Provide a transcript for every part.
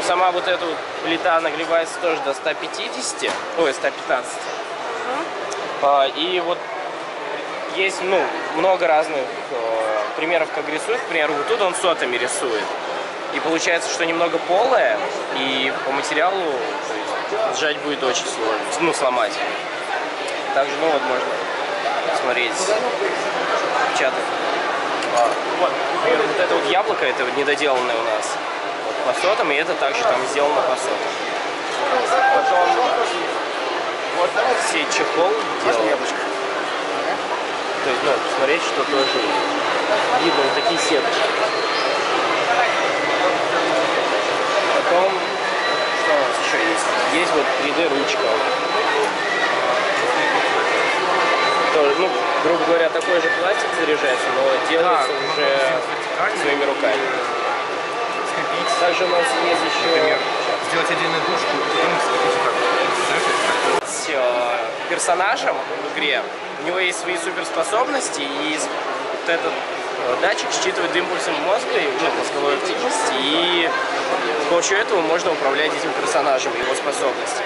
сама вот эта вот плита нагревается тоже до 150, ой, 115. И вот есть, ну, много разных примеров, как рисует. К примеру, вот тут он сотами рисует. И получается, что немного полое, и по материалу, то есть, сжать будет очень сложно, ну, сломать. Также, ну, вот можно смотреть, печатать. Вот это вот яблоко, это недоделанное у нас вот, по сотам, и это также там сделано по сотам. Потом вот все чехол делал. То есть, ну, смотреть, что тоже видно, вот такие сеточки. Потом, что у нас еще есть? Есть вот 3D ручка. Тоже, ну, грубо говоря, такой же пластик заряжается, но делается уже своими руками. Также у нас есть еще... Например, сделать отдельную дужку, персонажем в игре, у него есть свои суперспособности, и вот этот датчик считывает импульсы мозга, мозговой активности, и с помощью этого можно управлять этим персонажем, его способностями.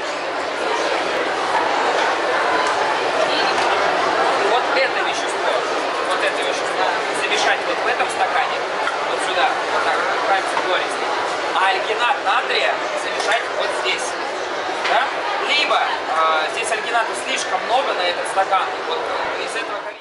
Вот это вещество замешать вот в этом стакане, вот сюда, вот так, правильно гористый, а альгинат натрия замешать вот здесь, да? Либо здесь альгината слишком много на этот стакан, вот из этого количества